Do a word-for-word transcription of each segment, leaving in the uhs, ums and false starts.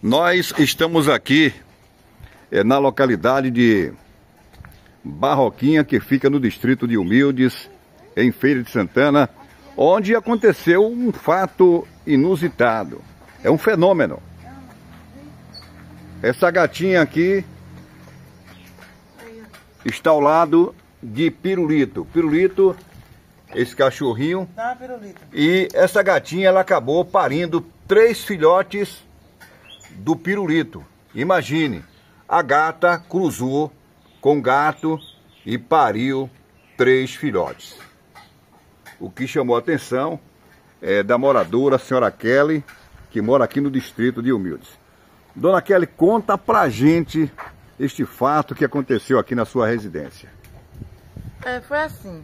Nós estamos aqui é, na localidade de Barroquinha, que fica no distrito de Humildes, em Feira de Santana, onde aconteceu um fato inusitado. É um fenômeno. Essa gatinha aqui está ao lado de Pirulito. Pirulito, esse cachorrinho. Não, Pirulito. E essa gatinha, ela acabou parindo três filhotes do Pirulito. Imagine, a gata cruzou com gato e pariu três filhotes. O que chamou a atenção é da moradora, a senhora Kelly, que mora aqui no distrito de Humildes. Dona Kelly, conta pra gente este fato que aconteceu aqui na sua residência. É, foi assim,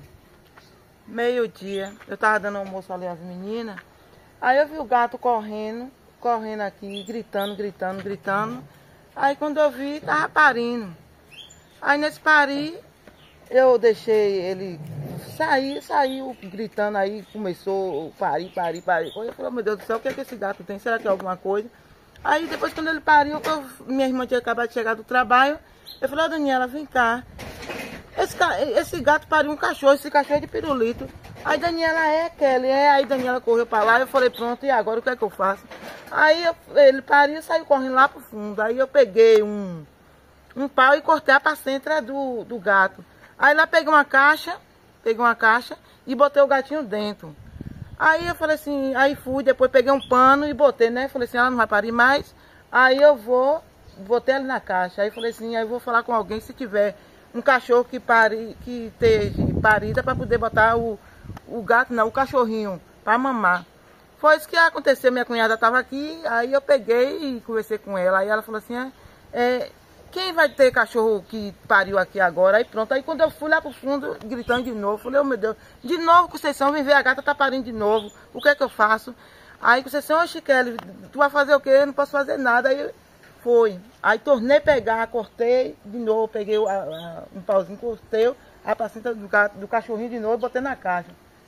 meio-dia, eu tava dando almoço ali às meninas, aí eu vi o gato correndo, correndo aqui, gritando, gritando, gritando. Aí quando eu vi, tava parindo. Aí nesse parir, eu deixei ele sair, saiu gritando aí, começou a parir, parir, parir. Eu falei, meu Deus do céu, o que é que esse gato tem? Será que é alguma coisa? Aí depois quando ele pariu, eu, minha irmã tinha acabado de chegar do trabalho, eu falei, ó, Daniela, vem cá. Esse, esse gato pariu um cachorro, esse cachorro é de Pirulito. Aí Daniela, é, Kelly, é. Aí Daniela correu pra lá, eu falei, pronto, e agora o que é que eu faço? Aí eu, ele pariu e saiu correndo lá pro fundo. Aí eu peguei um, um pau e cortei a placenta do, do gato. Aí lá peguei uma caixa, peguei uma caixa e botei o gatinho dentro. Aí eu falei assim, aí fui, depois peguei um pano e botei, né? Falei assim, ela não vai parir mais. Aí eu vou, botei ali na caixa. Aí falei assim, aí eu vou falar com alguém se tiver um cachorro que pare, que esteja parida para poder botar o, o gato, não, o cachorrinho, para mamar. Foi isso que aconteceu, minha cunhada estava aqui, aí eu peguei e conversei com ela. Aí ela falou assim, é, é, quem vai ter cachorro que pariu aqui agora? Aí pronto, aí quando eu fui lá pro fundo, gritando de novo, falei, oh meu Deus, de novo Conceição, vem ver, a gata tá parindo de novo, o que é que eu faço? Aí Conceição, oxe Kelly, tu vai fazer o quê? Eu não posso fazer nada. Aí foi. Aí tornei pegar, cortei de novo, peguei a, a, um pauzinho, cortei a placenta do, gato, do cachorrinho de novo, botei na caixa.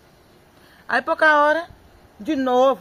Aí pouca hora, de novo,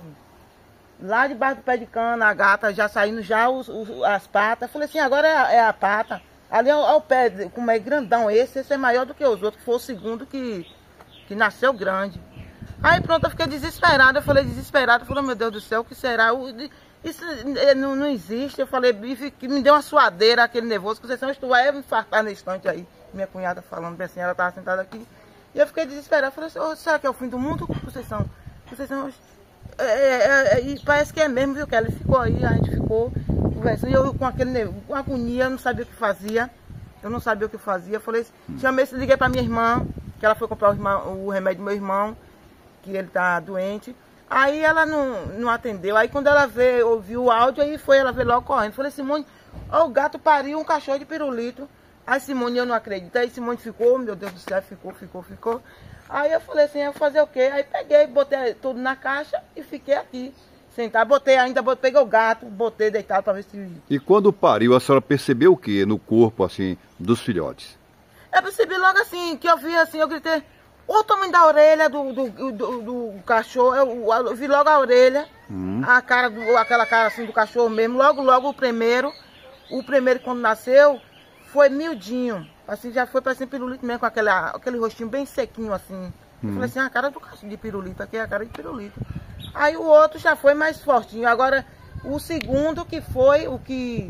lá debaixo do pé de cana, a gata já saindo já os, os, as patas. Falei assim, agora é a, é a pata. Ali é o, é o pé, como é grandão esse, esse é maior do que os outros, que foi o segundo que, que nasceu grande. Aí pronto, eu fiquei desesperada, eu falei desesperada, eu falei, meu Deus do céu, o que será? Isso não, não existe. Eu falei, bife, que me deu uma suadeira, aquele nervoso, que vocês tu vai me infartar nesse instante aí. Minha cunhada falando bem assim, ela estava sentada aqui. E eu fiquei desesperada, eu falei assim, oh, será que é o fim do mundo? Conceição, Conceição, é, é, é, e parece que é mesmo, viu, que ela ficou aí, a gente ficou conversando, e eu com aquele nervoso, com agonia, eu não sabia o que fazia, eu não sabia o que fazia. Eu falei, chamei, liguei para minha irmã, que ela foi comprar o, irmão, o remédio do meu irmão, que ele tá doente. Aí ela não, não atendeu. Aí quando ela veio, ouviu o áudio, aí foi, ela veio logo correndo. Falei, Simone, ó, o gato pariu um cachorro de Pirulito. Aí Simone, eu não acredito. Aí Simone ficou, meu Deus do céu, ficou, ficou, ficou. Aí eu falei assim, eu vou fazer o quê? Aí peguei, botei tudo na caixa e fiquei aqui, sentado. Botei ainda, botei, peguei o gato, botei deitado para ver se... E quando pariu, a senhora percebeu o que no corpo, assim, dos filhotes? Eu percebi logo assim, que eu vi assim, eu gritei... O tamanho da orelha do, do, do, do cachorro, eu, eu vi logo a orelha, hum. a cara, do, aquela cara assim do cachorro mesmo, logo, logo o primeiro, o primeiro quando nasceu, foi miudinho, assim, já foi parecendo Pirulito mesmo, com aquele, aquele rostinho bem sequinho assim. Hum. Eu falei assim, a cara do cachorro de Pirulito, aqui é a cara de Pirulito. Aí o outro já foi mais fortinho, agora o segundo que foi o que,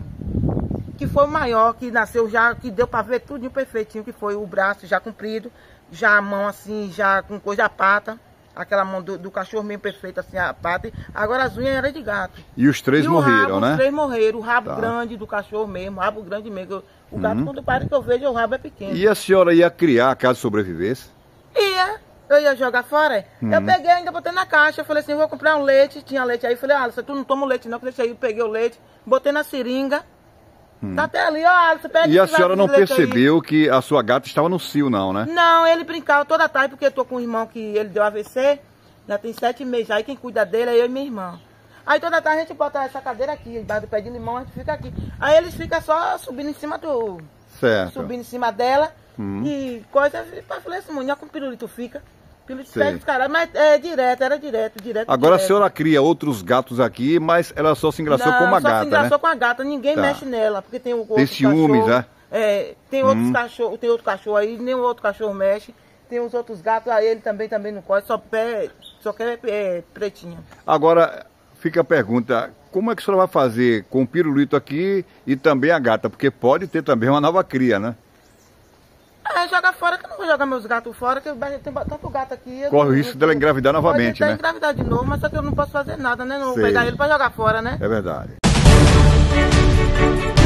que foi o maior, que nasceu já, que deu para ver tudinho perfeitinho, que foi o braço já comprido, já a mão assim, já com coisa a pata, aquela mão do, do cachorro mesmo perfeita assim, a pata. Agora as unhas eram de gato. E os três e morreram, rabo, né? Os três morreram, o rabo tá. grande do cachorro mesmo, o rabo grande mesmo. O gato, uhum. quando para que eu vejo, o rabo é pequeno. E a senhora ia criar caso sobrevivesse? Ia, eu ia jogar fora. Uhum. Eu peguei ainda, botei na caixa, eu falei assim, vou comprar um leite, tinha leite aí. Eu falei, ah, você tu não toma leite não, que deixa aí, eu peguei o leite, botei na seringa. Hum. Tá até ali, ó, você pega. E a senhora não percebeu aí. Que a sua gata estava no cio, não, né? Não, ele brincava toda a tarde, porque eu tô com um irmão que ele deu A V C, já tem sete meses, aí quem cuida dele é eu e minha irmã. Aí toda tarde a gente bota essa cadeira aqui, embaixo do pé de limão, a gente fica aqui. Aí eles ficam só subindo em cima do... Certo. Subindo em cima dela, hum. e coisa... Eu falei assim, mulher, como Pirulito fica? Pirulito pega os caras, mas é direto, era direto, direto. Agora direto. a senhora cria outros gatos aqui, mas ela só se engraçou Não, com uma só gata, se engraçou né? com a gata, ninguém Tá. mexe nela, porque tem o outro Tem ciúmes, cachorro, né? É, tem outros Hum. cachorros, tem outro cachorro aí, nenhum outro cachorro mexe. Tem os outros gatos, aí ele também, também não corre, só, pé, só quer é, pretinha. Agora, fica a pergunta, como é que a senhora vai fazer com o pirulito aqui e também a gata? Porque pode ter também uma nova cria, né? É, joga fora, que eu não vou jogar meus gatos fora, que tem tanto gato aqui. eu Corre o não- risco dela engravidar novamente, pode né? engravidar de novo, mas só que eu não posso fazer nada, né? Não vou Sei. pegar ele pra jogar fora, né? É verdade.